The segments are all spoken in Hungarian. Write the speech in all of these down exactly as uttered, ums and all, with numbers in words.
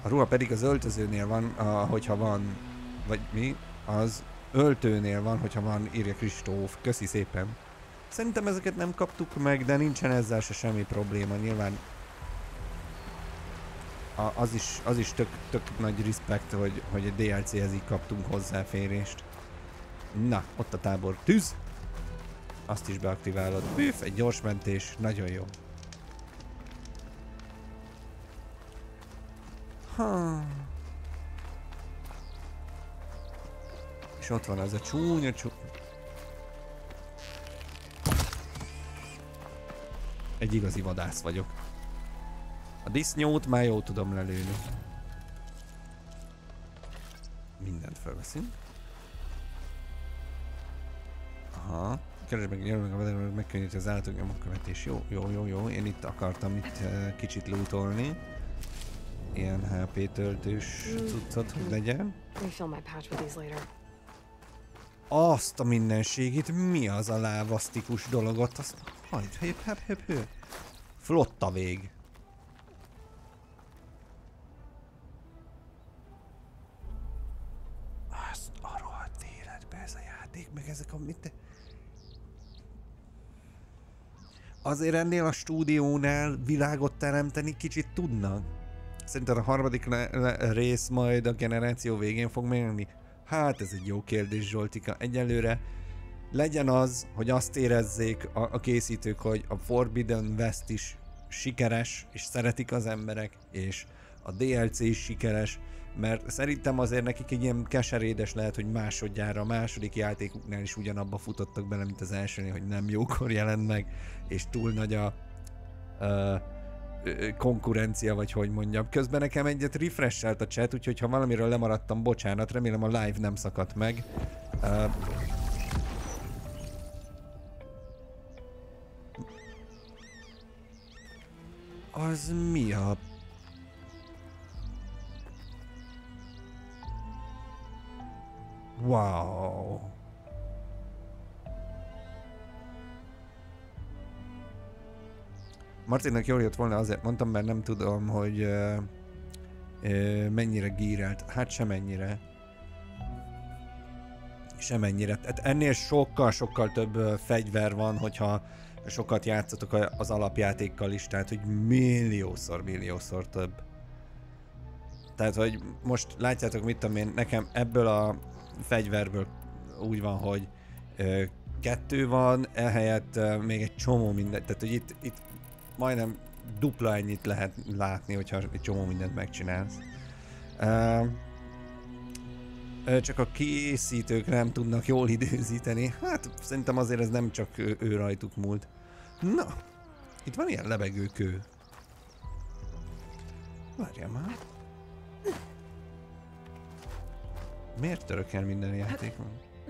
A ruha pedig az öltözőnél van, a, hogyha van, vagy mi, az öltőnél van, hogyha van, írja Kristóf. Köszi szépen. Szerintem ezeket nem kaptuk meg, de nincsen ezzel se semmi probléma. Nyilván a, az is, az is tök, tök nagy respekt, hogy, hogy a dé el céhez így kaptunk hozzáférést. Na, ott a tábor tűz. Azt is beaktiválod. Püff, egy gyors mentés, nagyon jó. Ha. És ott van az a csúnya csú... Egy igazi vadász vagyok. A disznyót már jól tudom lelőni. Mindent felveszünk. Aha. Keresd meg, jön meg a vedem, megkönnyíti az állatok nyomonkövetés. Jó, jó, jó, jó. Én itt akartam itt uh, kicsit lootolni. Ilyen há pé töltős cuccot, hogy legyen. Azt a mindenségét, mi az a lávasztikus dologot? Azt hagyd, hép, hép, hép, hép. Flotta vég. Azt a rohadt életbe ez a játék, meg ezek a mit... Azért ennél a stúdiónál világot teremteni kicsit tudnak. Szerintem a harmadik rész majd a generáció végén fog megjelenni? Hát ez egy jó kérdés, Zsoltika. Egyelőre legyen az, hogy azt érezzék a, a készítők, hogy a Forbidden West is sikeres, és szeretik az emberek, és a dé el cé is sikeres, mert szerintem azért nekik egy ilyen keserédes lehet, hogy másodjára a második játékuknál is ugyanabba futottak bele, mint az elsőnél, hogy nem jókor jelent meg, és túl nagy a... Uh, konkurencia, vagy hogy mondjam. Közben nekem egyet refresh-elt a chat, úgyhogy ha valamiről lemaradtam, bocsánat, remélem a live nem szakadt meg. Uh, az mi a... Wow! Martinnak jól jött volna, azért mondtam, mert nem tudom, hogy uh, uh, mennyire gírelt. Hát semennyire. Semennyire. Tehát ennél sokkal-sokkal több uh, fegyver van, hogyha sokat játszotok az alapjátékkal is, tehát hogy milliószor, milliószor több. Tehát, hogy most látjátok, mit tudom én, nekem ebből a fegyverből úgy van, hogy uh, kettő van, ehelyett uh, még egy csomó minden, tehát hogy itt, itt majdnem dupla ennyit lehet látni, hogyha egy csomó mindent megcsinálsz. Uh, csak a készítők nem tudnak jól időzíteni. Hát szerintem azért ez nem csak ő, ő rajtuk múlt. Na, itt van ilyen lebegőkő. Várjál már. Miért török el minden játékon?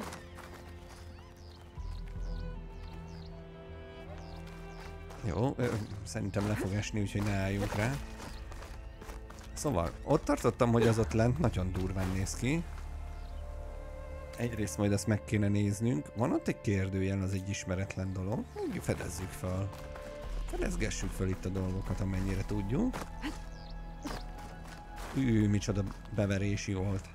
Jó, szerintem le fog esni, úgyhogy ne álljunk rá. Szóval, ott tartottam, hogy az ott lent nagyon durván néz ki. Egyrészt majd ezt meg kéne néznünk. Van ott egy kérdőjel, az egy ismeretlen dolog. Fedezzük fel. Fedezgessük fel itt a dolgokat, amennyire tudjuk. Hű, micsoda beverési volt.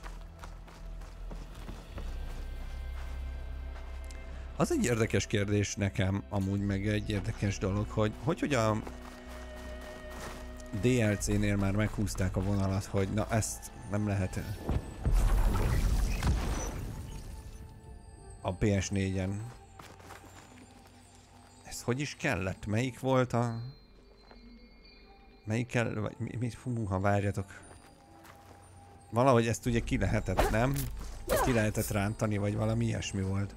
Az egy érdekes kérdés nekem, amúgy meg egy érdekes dolog, hogy hogy, hogy a dé el cé-nél már meghúzták a vonalat, hogy na ezt nem lehet a pé es négyen. Ez hogy is kellett? Melyik volt a... Melyik kell... Vagy mi, mi, hú, ha várjatok. Valahogy ezt ugye ki lehetett, nem? Ezt ki lehetett rántani, vagy valami ilyesmi volt.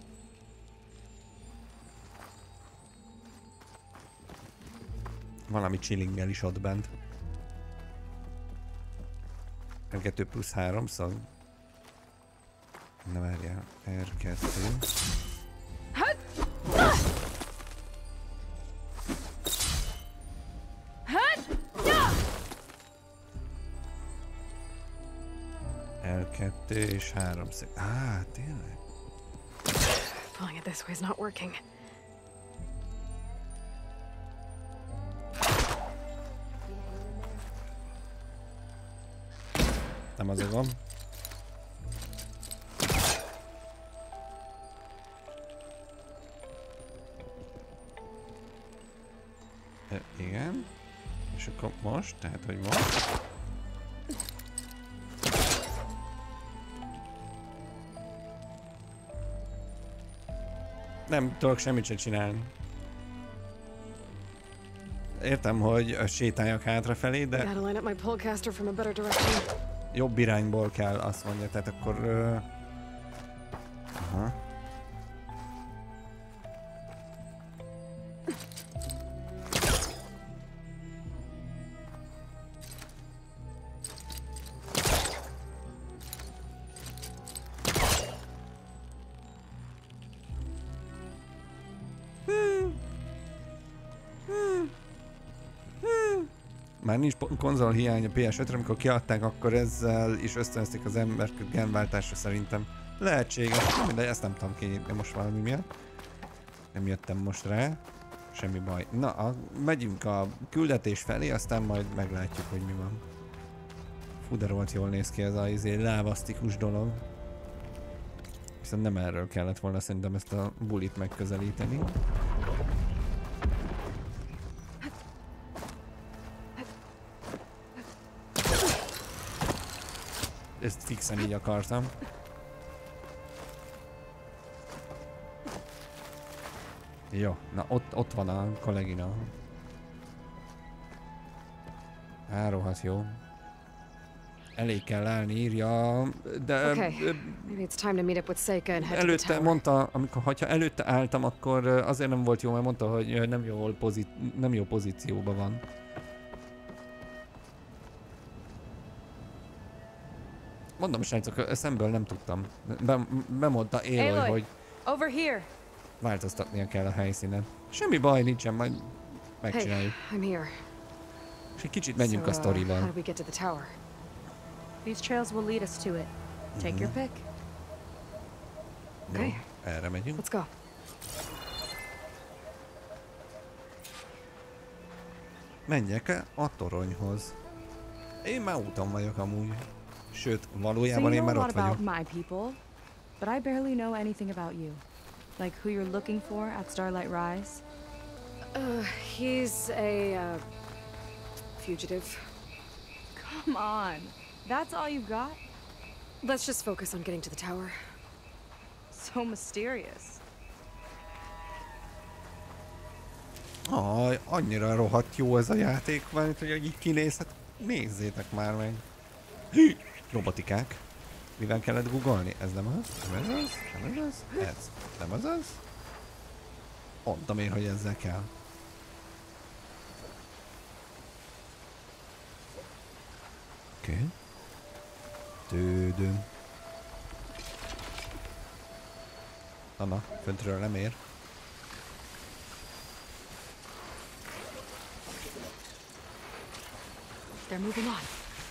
Valami chillinggel is ott bent. er kettő plusz három szag. Na várjál, er kettő. er kettő és három szag. Á, tényleg? Pulling it this way is not working. Nem az a gomb. E, igen. És akkor most, tehát hogy most. Nem tudok semmit sem csinálni. Értem, hogy sétáljak hátrafelé, de Gotta line up my pullcaster from a better direction. jobb irányból kell, azt mondja, tehát akkor... Uh... Aha. Már nincs konzol hiány a pé es ötre, amikor kiadták, akkor ezzel is ösztönözték az embereket genváltásra szerintem. Lehetséges, de ezt nem tudom kinyitni most valami miatt. Nem jöttem most rá. Semmi baj. Na, a, megyünk a küldetés felé, aztán majd meglátjuk, hogy mi van. Fú, de rohadt jól néz ki ez a izé, lávasztikus dolog. Viszont nem erről kellett volna szerintem ezt a bulit megközelíteni. Ezt fixen így akartam. Jó, na ott, ott van a kollégina. Á, rohadt jó. Elég kell állni, írja, de... Okay, maybe it's time to meet up with Seika and head to the előtte tower. mondta, amikor, ha előtte álltam, akkor azért nem volt jó, mert mondta, hogy nem jó, pozí- nem jó pozícióban van. Mondom, srácok, szemből nem tudtam. Be, bemondta Aloy, Aloy, hogy over here. változtatnia kell a helyszínen. Semmi baj nincsen, majd megcsináljuk. Hey, I'm here. És egy kicsit menjünk so, a uh, sztorival. how do we get to the tower? These trails will lead us to it. Take your pick. Okay. Jó, erre megyünk. Let's go. Menjek a toronyhoz. Én már úton vagyok amúgy. Sőt, So valójában you én know már a ott lot about vagyok. my people, but I barely know anything about you. Like who you're looking for at Starlight Rise. Uh, he's a, uh, fugitive. Come on. That's all you've got? Let's just focus on getting to the tower. So mysterious. Aj, annyira rohadt jó ez a játék, mert hogy így kinézhet. Nézzétek már meg. Hű, robotikák. Mivel kellett googolni? Ez nem az? Nem ez az? Nem ez az? Ez. Nem az az? Mondtam én, hogy ezzel kell. Oké. Okay. Tődöm. Na, föntről nem ér. They're moving on.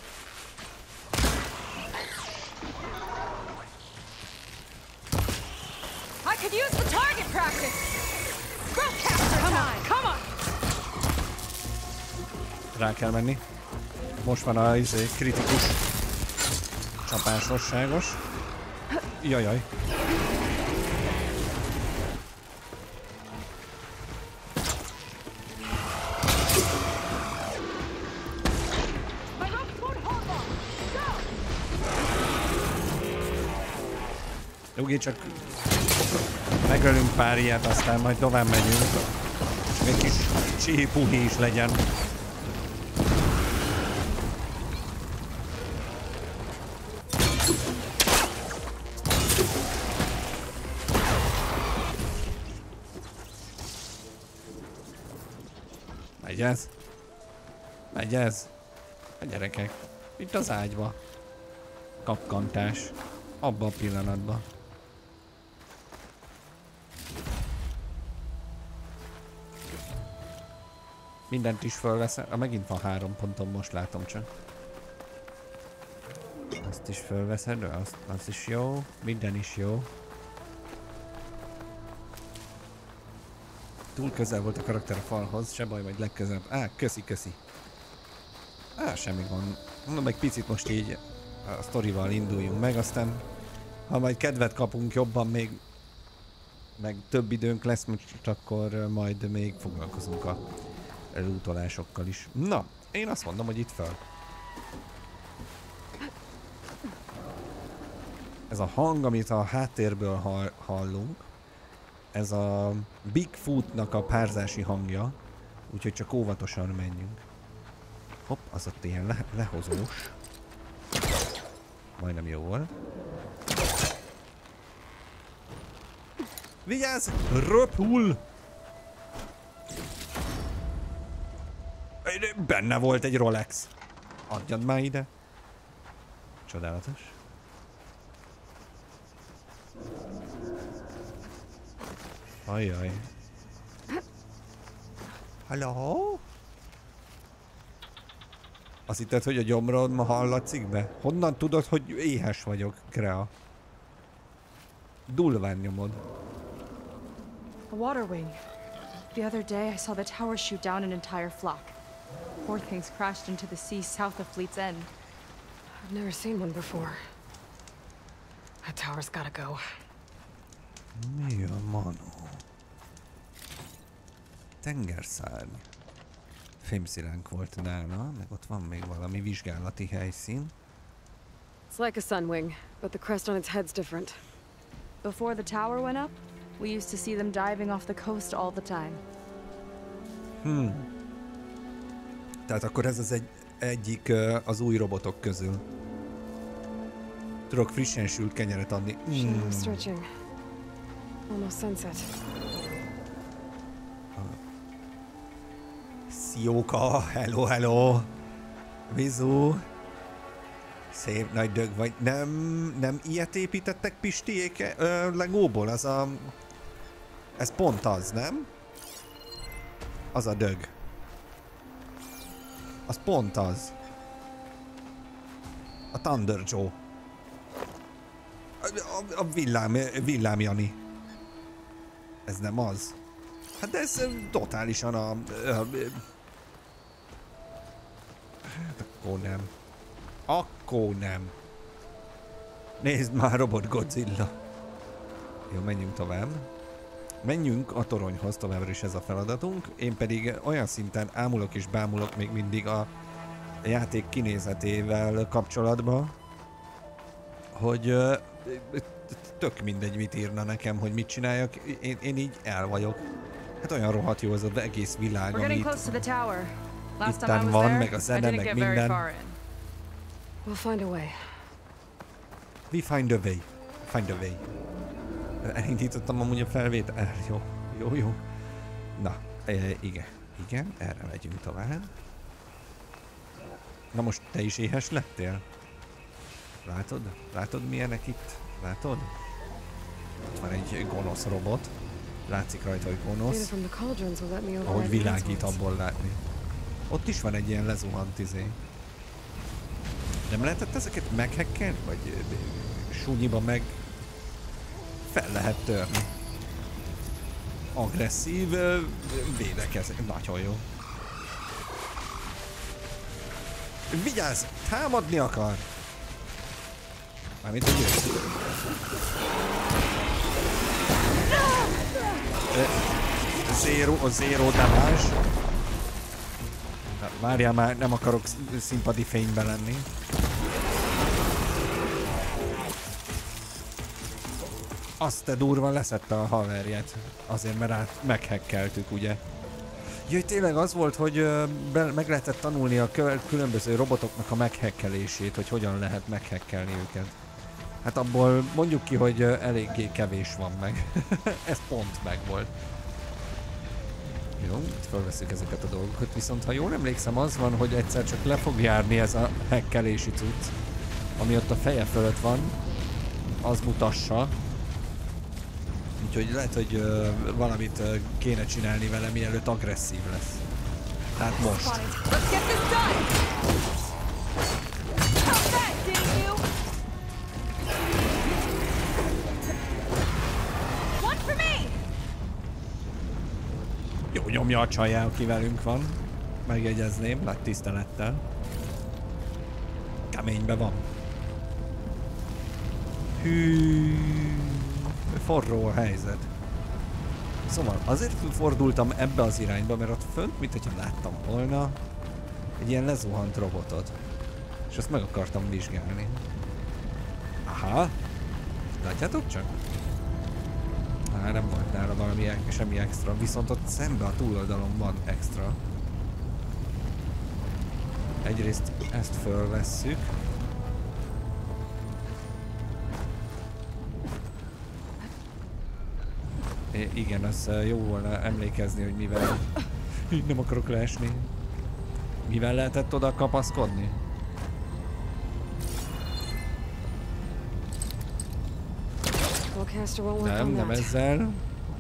I could use the target practice. Spellcaster, come on, come on. Rá kell menni. Most van a izé, kritikus csapásosságos. Jajjaj. Ugi, csak megölünk pár ilyet, aztán majd tovább megyünk. Csak egy kis csípuhi is legyen. Megy ez? Megy ez? A gyerekek. Itt az ágyba. Kakkantás. Abba a pillanatban. Mindent is fölveszem. Ah, megint van három pontom, most látom csak. Azt is fölveszed, azt, az is jó. Minden is jó. Túl közel volt a karakter a falhoz, se baj, majd legközelebb. Á, köszi, köszi. Á, semmi gond. Mondom, egy picit most így a sztorival induljunk meg, aztán ha majd kedvet kapunk jobban még, meg több időnk lesz, most akkor majd még foglalkozunk a lootolásokkal is. Na, én azt mondom, hogy itt fel. Ez a hang, amit a háttérből hall, hallunk, ez a Bigfootnak a párzási hangja, úgyhogy csak óvatosan menjünk. Hopp, az ott ilyen le lehozós. Majdnem jó volt. Vigyázz! Röpül! Benne volt egy Rolex. Adjad már ide. Csodálatos. Ajjaj. Halló? Azt hitted, hogy a gyomrod ma hallatszik be? Honnan tudod, hogy éhes vagyok, Krea? Dulván nyomod. A water wing. The other day I saw the tower shoot down an entire flock. Poor things crashed into the sea south of Fleet's End. I've never seen one before. That tower's gotta go. Mi a manó? Tengerszárny. Fémszilánk volt nála, meg ott van még valami vizsgálati helyszín. It's like a sunwing, but the crest on its head's different. Before the tower went up, we used to see them diving off the coast all the time. Hmm. Tehát akkor ez az egy, egyik uh, az új robotok közül. Tudok frissen sült kenyeret adni. Mm. Stretching. Almost sunset. Szióka, hello, hello. Vizu. Szép nagy dög vagy. Nem, nem ilyet építettek Pistiék ö, Legóból? Az a... Ez pont az, nem? Az a dög. Az pont az. A Thunder Joe. A, a, a villám, villám Jani. Ez nem az. Hát de ez totálisan a... a, a hát akkor nem. Akkor nem. Nézd már, Robot Godzilla. Jó, menjünk tovább. Menjünk a toronyhoz, továbbra is ez a feladatunk. Én pedig olyan szinten ámulok és bámulok még mindig a játék kinézetével kapcsolatban, hogy tök mindegy, mit írna nekem, hogy mit csináljak. Én, én így el vagyok. Hát olyan rohadt jó az az egész világ, amit itten van, meg a zene, meg minden. We'll find a way. We find a way. Find a way. Elindítottam amúgy a felvétel. Jó, jó, jó. Na, e, igen. Igen, erre megyünk tovább. Na most te is éhes lettél? Látod? Látod milyenek itt? Látod? Ott van egy gonosz robot. Látszik rajta, hogy gonosz. Ahogy világít, abból látni. Ott is van egy ilyen lezuhant izé. Nem lehetett ezeket meghekkelni? Vagy súnyiba meg fel lehet törni. Agresszív védekezés. Nagyon jó. Vigyázz! Támadni akar! Mármint, hogy ő. Zero, zero damage. Várjál már, nem akarok színpadi fényben lenni. Azt te durva leszette a haverját. Azért, mert át meghekkeltük, ugye? Jaj, tényleg az volt, hogy uh, be, meg lehetett tanulni a különböző robotoknak a meghekkelését, hogy hogyan lehet meghekkelni őket. Hát abból mondjuk ki, hogy uh, eléggé kevés van meg. Ez pont meg volt. Jó, itt felveszünk ezeket a dolgokat, viszont ha jól emlékszem, az van, hogy egyszer csak le fog járni ez a hekkelési cucc, ami ott a feje fölött van, az mutassa. Úgyhogy lehet, hogy uh, valamit uh, kéne csinálni vele, mielőtt agresszív lesz. Tehát most. Jó nyomja a csajjá, aki velünk van. Megjegyezném, nagy tisztelettel. Keménybe van. Hű, forró a helyzet. Szóval azért fordultam ebbe az irányba, mert ott fönt, mint hogyha láttam volna egy ilyen lezuhant robotot. És azt meg akartam vizsgálni. Aha. Látjátok csak? Á, nem volt nála valami semmi extra, viszont ott szembe a túloldalon van extra. Egyrészt ezt fölvesszük. É, igen, az jó volna emlékezni, hogy mivel... Így nem akarok leesni. Mivel lehetett oda kapaszkodni? Nem, nem ezzel.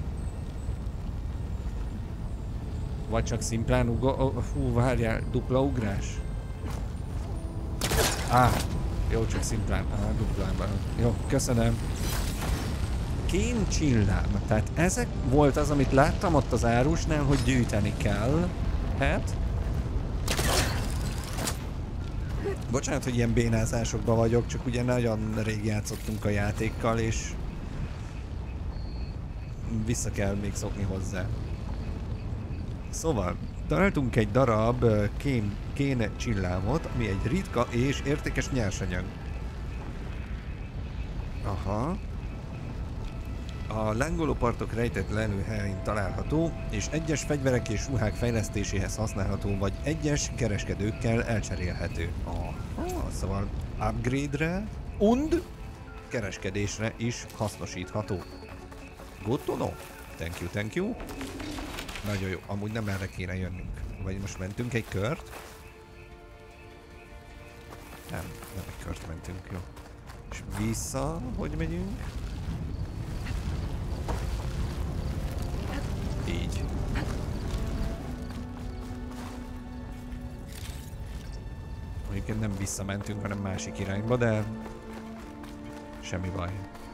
Vagy csak szimplán ugó... Oh, fú, várjál, dupla ugrás. Á, ah, jó, csak szimplán. Ah, duplában. Jó, köszönöm. Kén csillám. Tehát ezek volt az, amit láttam ott az árusnál, hogy gyűjteni kell. Hát? Bocsánat, hogy ilyen bénázásokban vagyok, csak ugye nagyon rég játszottunk a játékkal, és vissza kell még szokni hozzá. Szóval, találtunk egy darab kén, kén csillámot, ami egy ritka és értékes nyersanyag. Aha. A lángoló partok rejtett lelőhelyén található, és egyes fegyverek és ruhák fejlesztéséhez használható, vagy egyes kereskedőkkel elcserélhető. Aha, szóval upgrade-re und kereskedésre is hasznosítható. Good to know. Thank you, thank you. Nagyon jó, amúgy nem erre kéne jönnünk. Vagy most mentünk egy kört? Nem, nem egy kört mentünk, jó. És vissza, hogy megyünk? Így. Mondjuk nem visszamentünk, hanem másik irányba, de semmi baj.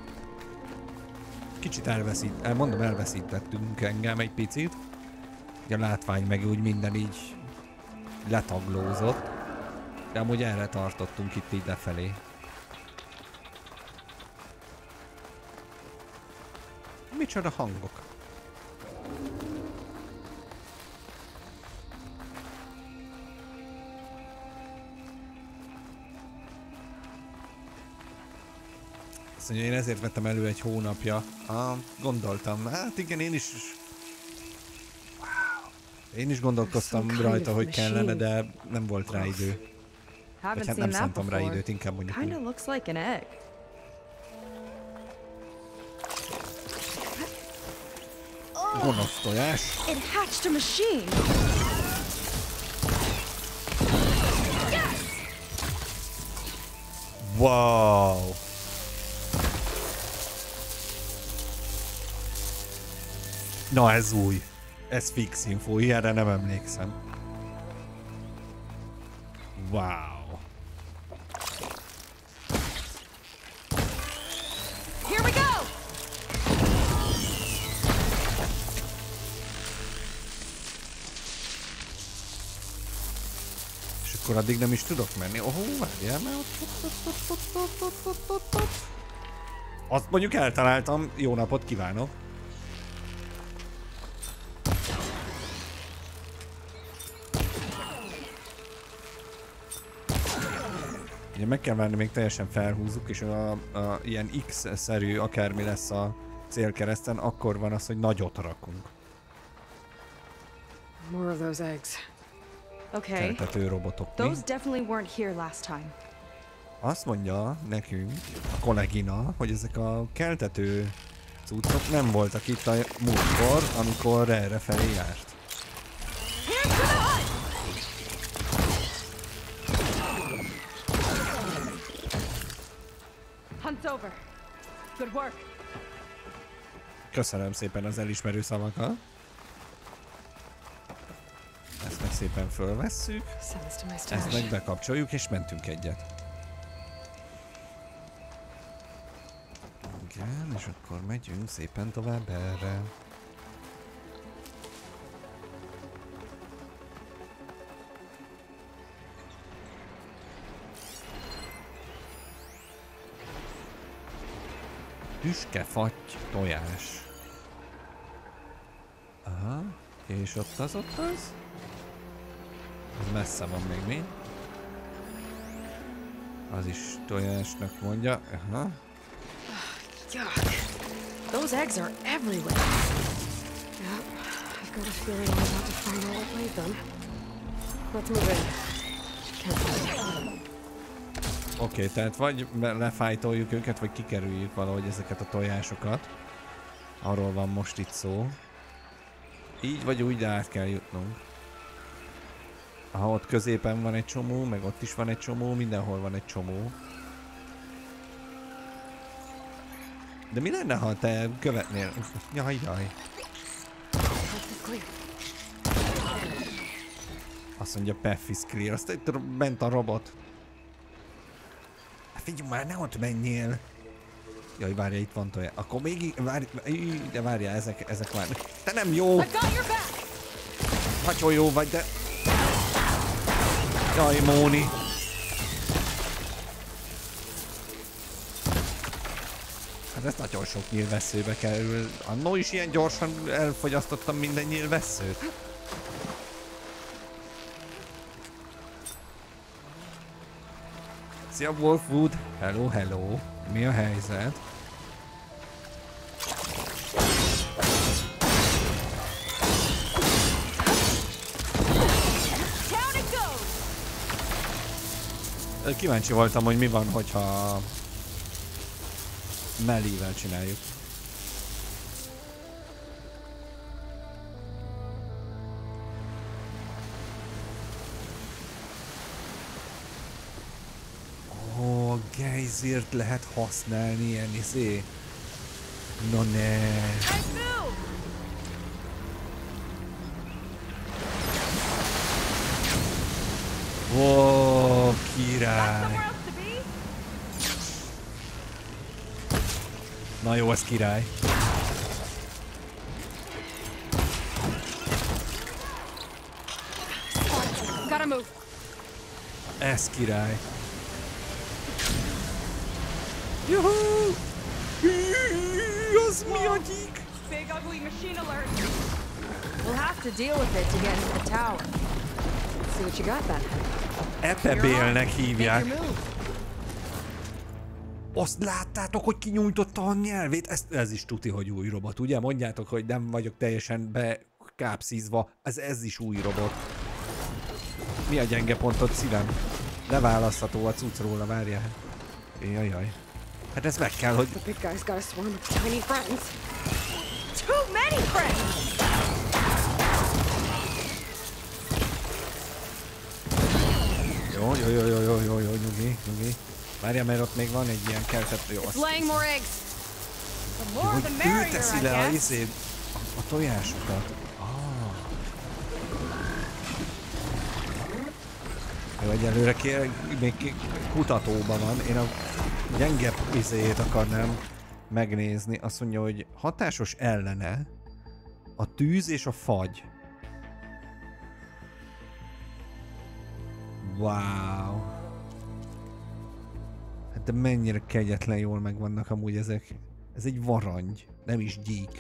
Kicsit elveszít, mondom, elveszítettünk engem egy picit. A látvány meg úgy minden így letaglózott. De amúgy erre tartottunk itt így lefelé. Micsoda hangok? Azt mondja, én ezért vettem elő egy hónapja. Ah, gondoltam. Hát igen, én is... Wow. Én is gondolkoztam rajta, hogy kellene, de nem volt rá idő. Vagy hát nem szántam rá időt, inkább mondjuk úgy. Gonosz tojás. It hatched a machine. Wow. Na ez új. Ez fix info, ilyenre nem emlékszem. Wow. Here we go. És akkor addig nem is tudok menni. Oh, várjál, mert ott, ott, ott, ott, ott, ott, ott, ott, ott. Azt mondjuk eltaláltam. Jó napot kívánok. Ugye meg kell várni, még teljesen felhúzzuk, és a, a ilyen X-szerű akármi lesz a célkereszten, akkor van az, hogy nagyot rakunk. More of those eggs. Okay. Keltető robotok. Those definitely weren't here last time. Azt mondja nekünk a kollégina, hogy ezek a keltető cuccok nem voltak itt a múltkor, amikor errefelé járt. Hunt's over. Good work. Köszönöm szépen az elismerő szavakat. Ezt meg szépen fölvesszük. Ezt meg bekapcsoljuk és mentünk egyet. Igen, és akkor megyünk szépen tovább erre. Tüske, fatty, tojás. Aha. És ott az, ott az? Az messze van még mi? Az is tojásnak mondja. Aha. Yuck. Those eggs are everywhere. Yep. I've got a feeling I'm about to find out what laid them. Let's move in. Can't find it. Oké, okay, tehát vagy lefájtoljuk őket, vagy kikerüljük valahogy ezeket a tojásokat. Arról van most itt szó. Így vagy úgy, de át kell jutnunk. Aha, ott középen van egy csomó, meg ott is van egy csomó, mindenhol van egy csomó. De mi lenne, ha te követnél? Jaj, jaj. Azt mondja, path is clear. Azt itt bent a robot. Figyelj már, ne ott menjél! Jaj, várja, itt van tojás. Akkor még... Várj, de várja, ezek, ezek már... Te nem jó! Nagyon jó vagy, de... Jaj, Móni! Hát ez nagyon sok nyílvesszőbe kerül. Annó is ilyen gyorsan elfogyasztottam minden nyílvesszőt. Szia Wolfwood! Hello, hello! Mi a helyzet? Kíváncsi voltam, hogy mi van, hogyha melee-vel csináljuk. Ó, oh, gejzért lehet használni ilyen izé. No ne. Ó, oh, király. Na jó, ez király. Ez király. Juhu! Az mi a gyík? Big ugly machine alert. We'll have to deal with it to get into the tower. See what you got then. Epebélnek hívják. Azt láttátok, hogy kinyújtotta a nyelvét? Ez, ez is tuti, hogy új robot, ugye? Mondjátok, hogy nem vagyok teljesen bekápszízva. Ez, ez is új robot. Mi a gyenge pontot, szívem? Leválasztható a cucc róla, várjál. Jajjaj. Hát ez meg kell, hogy... The big guy's got a swarm of tiny friends. Too many friends! Jó, jó, jó, jó, jó, jó, jó, nyugi, nyugi. Várjál, mert ott még van egy ilyen keltet. Jó, azt... Jó, hogy ő teszi le a izét, a, a tojásokat. Ah. Jó, egyelőre kér, még kutatóban van. Én a gyengebb izét akarnám megnézni. Azt mondja, hogy hatásos ellene a tűz és a fagy. Wow. Hát de mennyire kegyetlen jól megvannak amúgy ezek. Ez egy varangy, nem is gyík.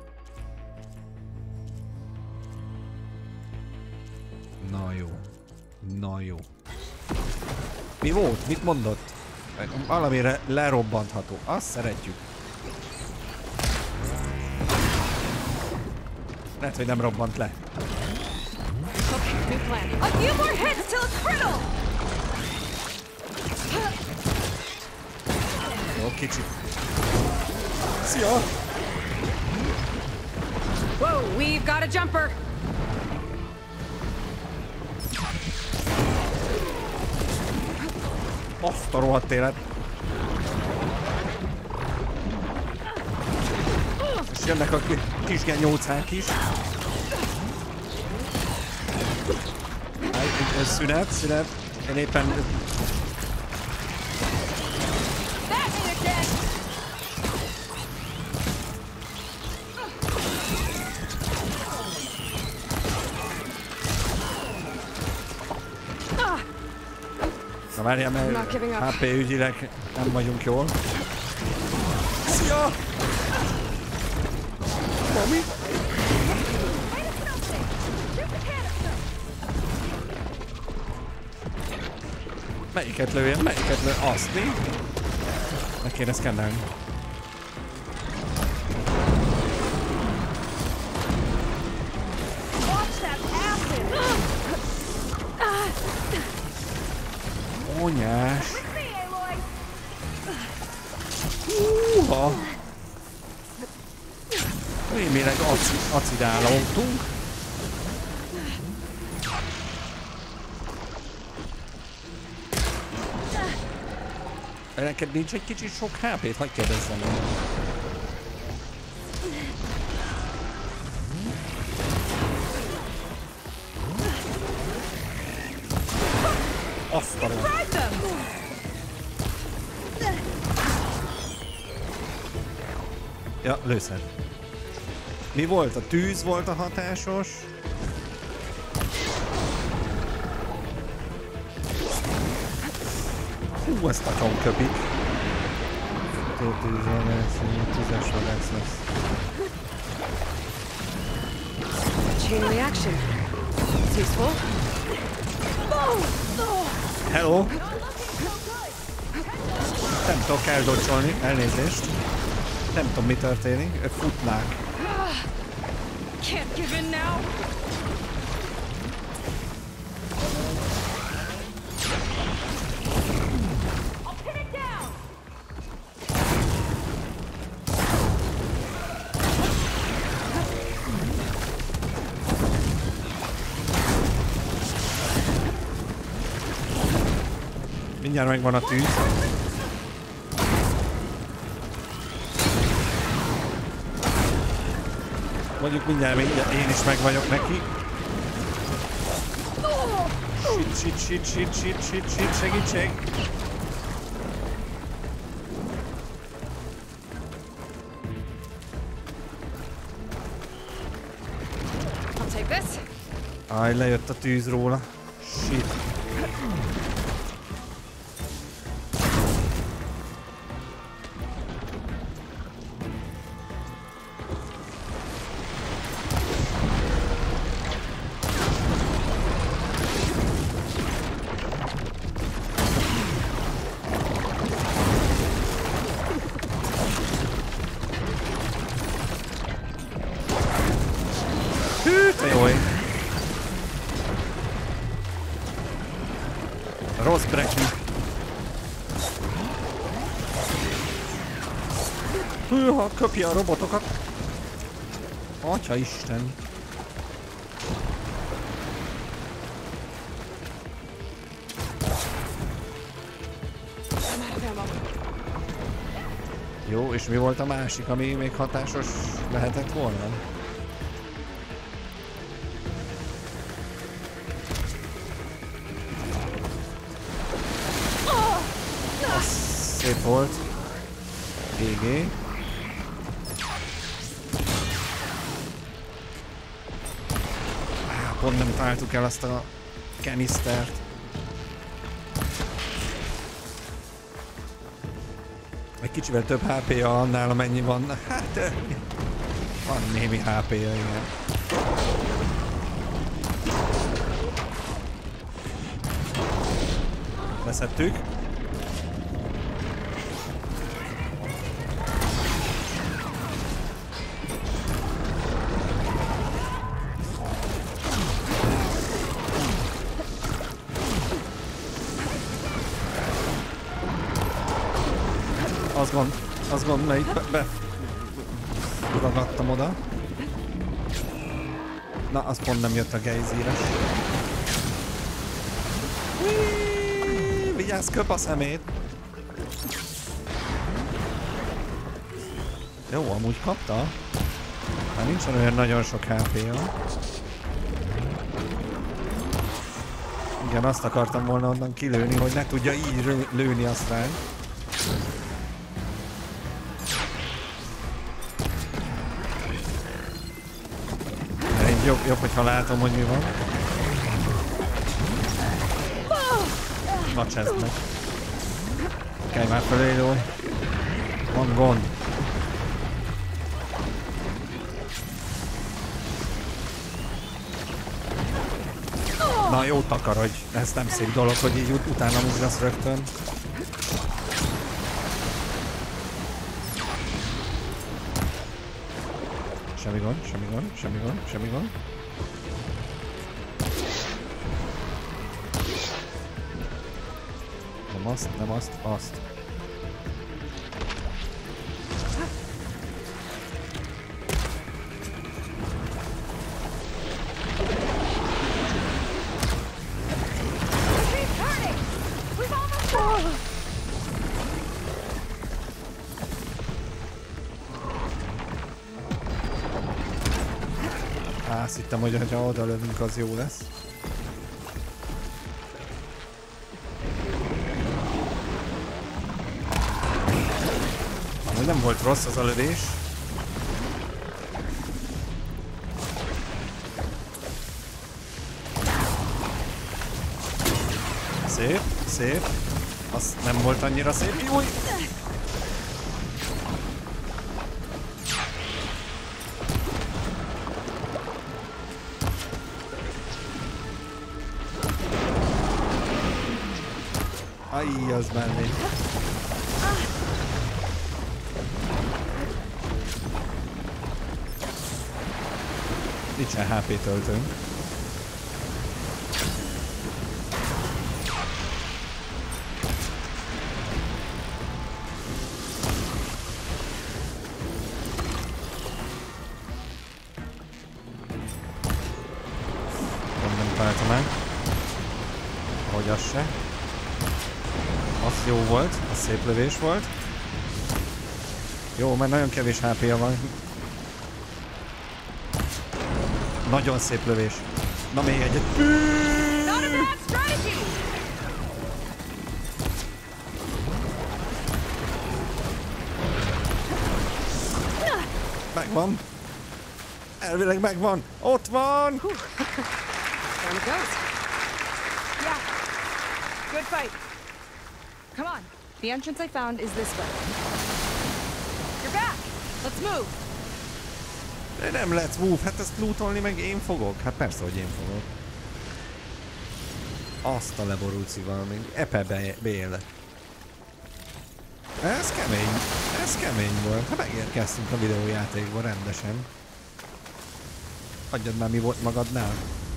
Na jó. Na jó. Mi volt? Mit mondott? Valamire lerobbantható. Azt szeretjük. Lehet, hogy nem robbant le. A few more hits till it's brittle. Jó, kicsit. Szia! Whoa, we've got a jumper. Azt a rohadt élet. És jönnek a kis genyócák is. Szünet, szünet. Én éppen... Na várjál, mert há pé ügyileg nem vagyunk jól. Ja! Mami? Melyiket lőjem? Melyiket lőjem? Azt mi? Meg kéne szkennelni. Ónyás! Húha! Rémileg acidálódtunk. Neked nincs egy kicsit sok há pét? Hadd kérdezzem meg. Azt a ja, lőszer. Mi volt? A tűz volt a hatásos? Hú, ezt a köpik. Tűzzel lesz, tüzes vadász lesz. Chain reaction. It's useful. Hello! Nem tudok eldocsolni, elnézést. Nem tudom, mi történik. Futnák. Can't give in now. Mindjárt megvan a tűz. Mondjuk mindjárt, mindjárt én is meg vagyok neki. Shit, shit, shit, shit, shit, shit, shit, segítség! I'll take this. Aj, lejött a tűz róla. Shit. Rossz breki. Hűha, köpi a robotokat. Atya Isten. Jó, és mi volt a másik, ami még hatásos lehetett volna? Szép volt. gé gé. Pont nem találtuk el azt a kanisztert. Egy kicsivel több há pé-ja annál, amennyi van. Hát, van némi há pé-ja, igen. Leszettük. Az gond, az gond, melyik be, be ragadtam oda. Na, az pont nem jött a gejzíres. Vigyázz, köp a szemét! Jó, amúgy kapta. Már nincsen olyan nagyon sok há pé-ja. Igen, azt akartam volna onnan kilőni, hogy ne tudja így lőni azt ránk. Jobb, jobb, hogyha látom, hogy mi van. Na, csezd meg. Kelj már felé, Lói. Van gond. Na jó, takarodj! Ez nem szép dolog, hogy így ut utána ugrasz rögtön. Semmi gond, semmi gond, semmi gond, semmi gond. Nem azt, nem azt, azt. Azt hittem, hogy ha oda lövünk, az jó lesz. Amúgy nem volt rossz az a lövés. Szép, szép. Az nem volt annyira szép. Júj! Ajj, az mellé. Nincsen há pé töltőnk. Nem találtam meg. Ahogy az se. Az jó volt, az szép lövés volt. Jó, mert nagyon kevés há pé-ja van. Nagyon szép lövés. Na még egyet. Megvan. Elvileg megvan. Ott van. Down it goes. Yeah. Good fight. Come on. The entrance I found is this way. You're back. Let's move. De nem let's move. Hát ezt lootolni meg én fogok. Hát persze, hogy én fogok. Azt a leborult szíval még. Epe bél. Ez kemény. Ez kemény volt. Hát megérkeztünk a videójátékba rendesen. Adjad már, mi volt magadnál?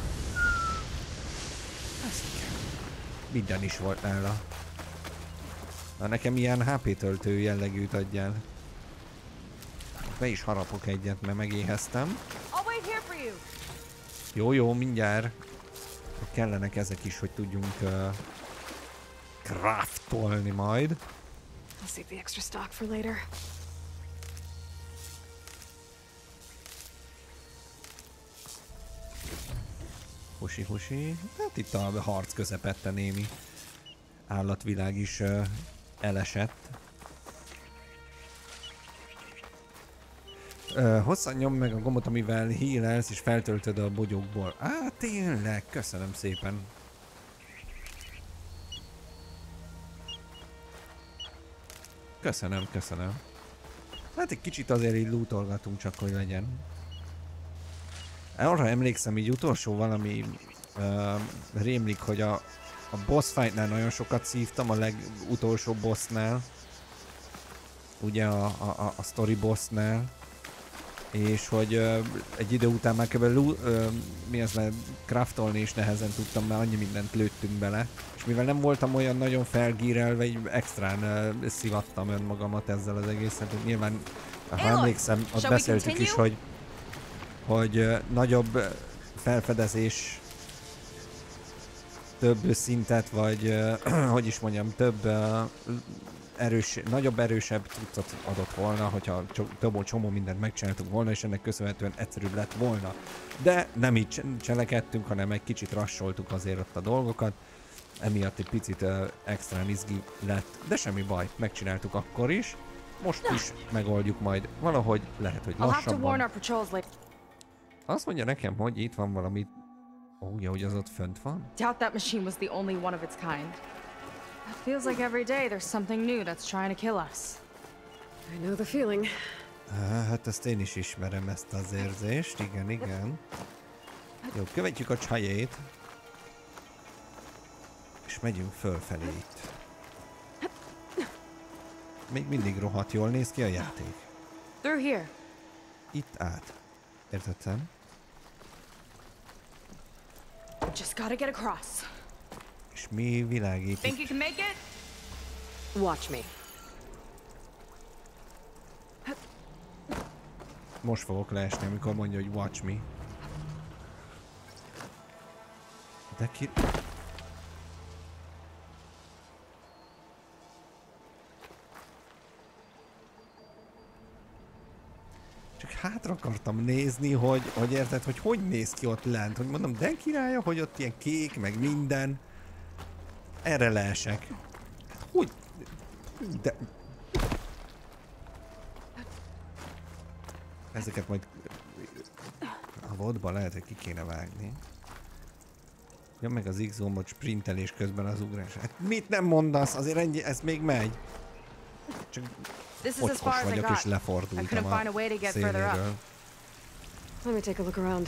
Minden is volt nála. Na nekem ilyen há pé töltő jellegűt adjál. Be is harapok egyet, mert megéheztem. Jó, jó, mindjárt. Kellenek ezek is, hogy tudjunk uh, craftolni majd. I'll save the extra stock for later. Husi, husi. Hát itt a harc közepette némi állatvilág is uh, elesett. Uh, hosszan nyom meg a gombot, amivel healelsz és feltöltöd a bogyókból. Á, tényleg, köszönöm szépen. Köszönöm, köszönöm. Hát egy kicsit azért így lootolgatunk, csak hogy legyen. Arra emlékszem, így utolsó valami uh, rémlik, hogy a, a boss fightnál nagyon sokat szívtam, a legutolsó bossnál. Ugye a, a, a story bossnál. És hogy uh, egy idő után már kb. Uh, mi az, mert craftolni is nehezen tudtam, mert annyi mindent lőttünk bele. És mivel nem voltam olyan nagyon felgírelve, így extrán uh, szivattam önmagamat ezzel az egészet. Nyilván, ha emlékszem, ott beszéltük is, hogy, hogy uh, nagyobb uh, felfedezés, több szintet, vagy uh, hogy is mondjam, több uh, erős, nagyobb, erősebb cuccot adott volna, hogyha több csomó mindent megcsináltuk volna, és ennek köszönhetően egyszerűbb lett volna. De nem így cselekedtünk, hanem egy kicsit rassoltuk azért ott a dolgokat. Emiatt egy picit uh, extrán izgi lett, de semmi baj, megcsináltuk akkor is. Most is megoldjuk majd valahogy, lehet, hogy lassabban. Azt mondja nekem, hogy itt van valami... Ó, oh, hogy az ott fönt van? Doubt that machine was the only one of its kind. It feels like every day there's something new that's trying to kill us. I know the feeling. Hát ezt én is ismerem, ezt az érzést. Igen, igen. Jó, követjük a csajét. És megyünk fölfelé itt. Még mindig rohadt jól néz ki a játék. Through here. Itt át. Értettem? Just gotta get across. És mi világít Think you itt? can make it? Watch me. Most fogok leesni, amikor mondja, hogy watch me. De ki... Csak hátra akartam nézni, hogy, hogy érted, hogy hogy néz ki ott lent. Hogy mondom, de királya, hogy ott ilyen kék, meg minden. Erre leesek. Hát hogy? De... Ezeket majd a vodba lehet, hogy ki kéne vágni. Ja, meg az X-gombot sprintelés közben az ugrás. Hát mit nem mondasz? Azért ennyi, ez még megy. Csak ocskos vagyok és lefordultam a széléről. Let me take a look around.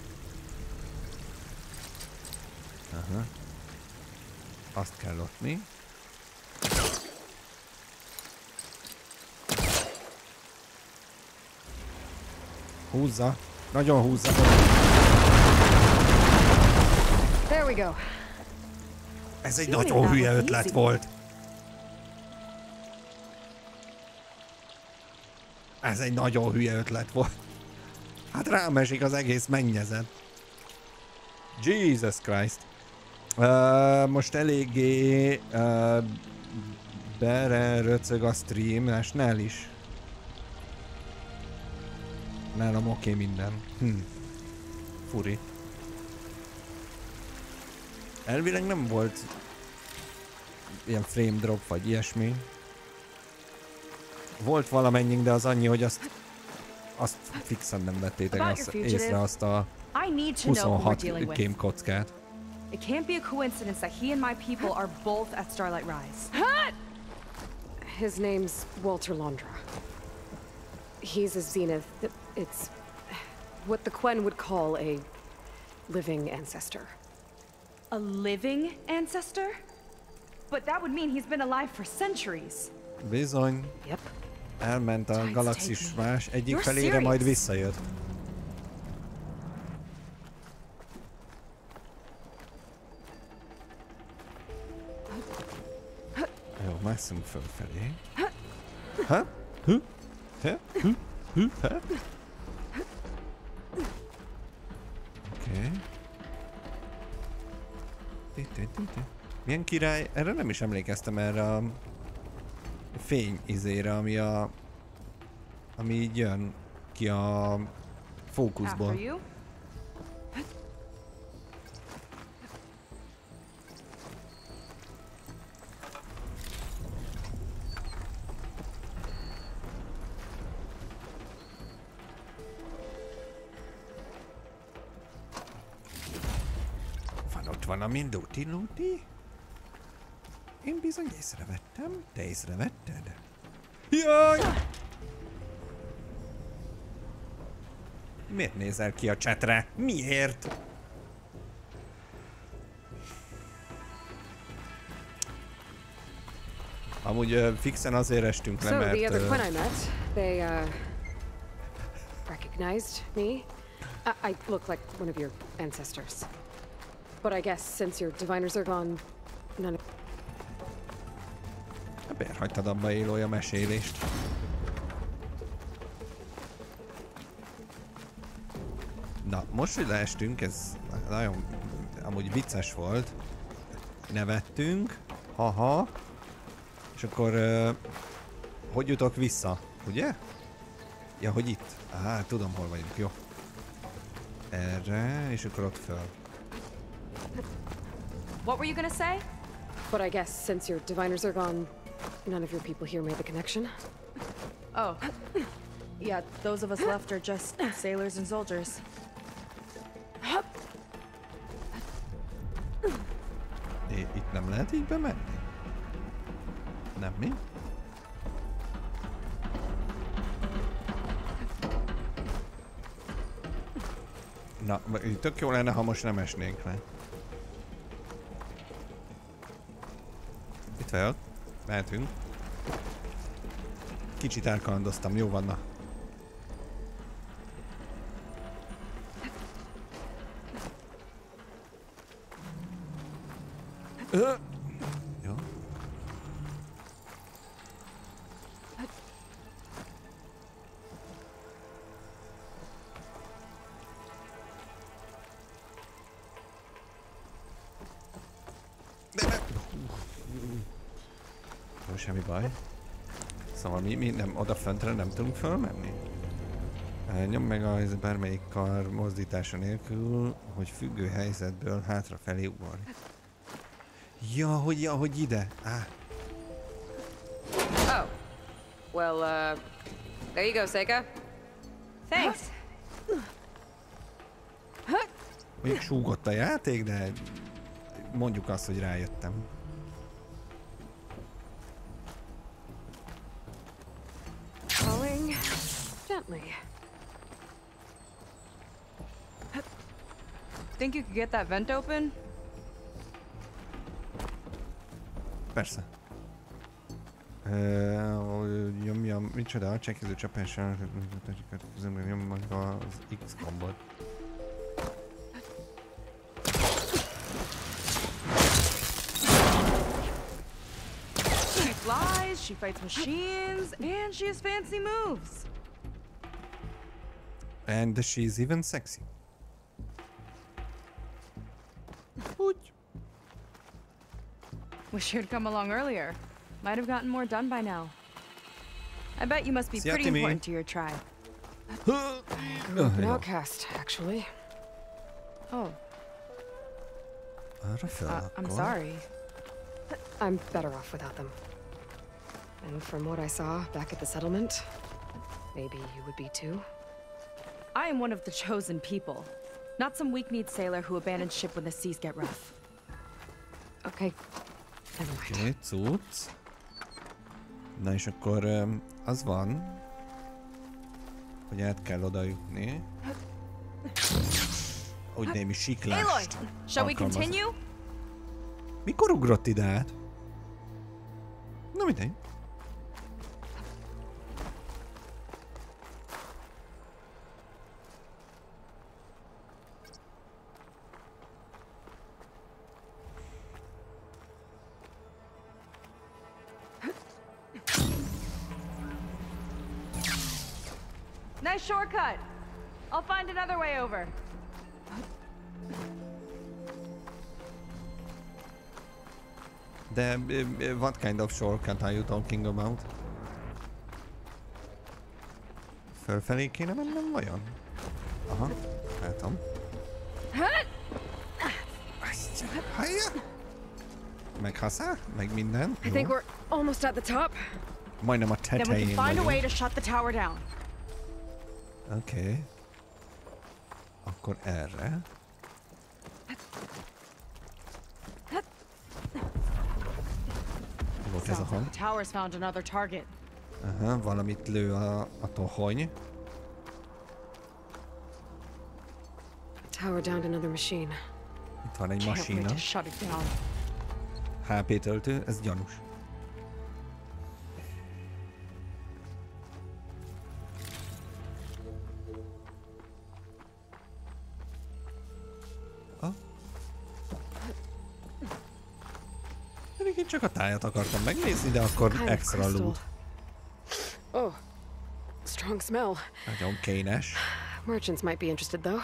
Aha. Azt kell lopni. Húzza. Nagyon húzza. There we go. Ez egy nagyon hülye ötlet volt. Ez egy nagyon hülye ötlet volt. Hát rám esik az egész mennyezet. Jesus Christ. Uh, most eléggé uh, bere röcög a stream, és nál is. Nálam oké okay minden. Hm. Furi. Elvileg nem volt ilyen frame drop vagy ilyesmi. Volt valamennyink, de az annyi, hogy azt azt fixen nem vettétek azt, észre azt a huszonhat game kockát. It can't be a coincidence that he and my people are both at Starlight Rise. His name's Walter Londra. He's a Zenith. It's what the Quen would call a living ancestor. A living ancestor? But that would mean he's been alive for centuries. Bizony. Yep. Elment a galaxis más egyik felére, majd visszajött. Jó, másszunk fölfelé. Ha? Hű? Te? Hű? Hű? Ha? Oké. Milyen király? Erre nem is emlékeztem, erre a fény izére, ami a... ami így jön ki a fókuszból. Van ott valami luti-luti? Én bizony észrevettem. Te észrevetted? Jaj! Miért nézel ki a chatre? Miért? Amúgy uh, fixen azért estünk le, mert... So the other Quen I met, they uh, recognized me. I, I look like one of your ancestors. But I guess since your diviners are gone, none of... Miért hagytad abba élója mesélést? Na, most, hogy leestünk, ez nagyon amúgy vicces volt. Nevettünk, haha. És akkor uh, hogy jutok vissza, ugye? Ja, hogy itt. Á, tudom, hol vagyunk, jó. Erre, és akkor ott föl. What were you gonna say? But I guess since your diviners are gone, none of your people here made the connection. Oh. Yeah, those of us left are just sailors and soldiers. É, itt nem lehet így bemenni? Nem mi? Na, tök jó lenne, ha most nem esnénk le. Itt vagyok. Mehetünk. Kicsit elkalandoztam, jó vanna. Ö! Jó. De ne! Jó, semmi baj. Szóval mi, mi nem oda föntre nem tudunk fölmenni? Nyom meg a bármelyik kar mozdítása nélkül, hogy függő helyzetből hátrafelé ugorj. Ja, hogy, ja, hogy ide. Ah. Oh. Well, uh, there you go, Seika. Thanks. Mondjuk súgott a játék, de mondjuk azt, hogy rájöttem. Falling gently. Think you could get that vent open? Persze. Nyomjam, micsoda, a csekkező csapással nyom meg az X gombot. She flies, she fights machines, and she has fancy moves. And she's even sexy. Úgy. Wish you'd come along earlier. Might have gotten more done by now. I bet you must be Szia, pretty Timi. important to your tribe. An outcast, actually. Oh, Arra fel uh, I'm akkor. sorry. I'm better off without them. And from what I saw back at the settlement, maybe you would be too. I am one of the chosen people, not some weak-kneed sailor who abandons ship when the seas get rough. Okay, never mind. Oké, okay, cucc. Na és akkor um, az van, hogy át kell oda jutni. Hogy némi siklást Aloy, shall we alkalmaz. continue? Mikor ugrott ide át? Na mindegy. Nice shortcut. I'll find another way over. De uh, what kind of shortcut are you talking about? Fölfelé kéne mennem vajon? Aha, látom. Hajja! Meg haszá, meg minden. I think Jó. we're almost at the top. Majdnem a Then we tetején can find a way vagyunk. to shut the tower down. Oké. Okay. Akkor erre. Volt ez a So, hang. the tower's found another target. Aha, valamit lő a, a tohony. Tower downed another machine. Itt van egy Can't wait masína. to shut it down. há pé töltő, ez gyanús. Ah. Pedig én csak a tájat akartam megnézni, de akkor Kind of extra crystal. loot. Oh, strong smell. Nagyon kénes. Merchants might be interested, though.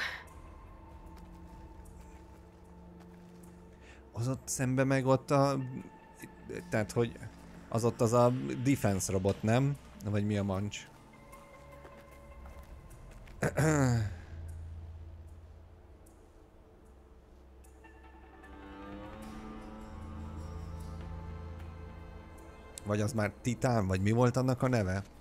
Az ott szembe meg ott a... Tehát, hogy az ott az a defense robot, nem? Vagy mi a mancs? Vagy az már Titán, vagy mi volt annak a neve?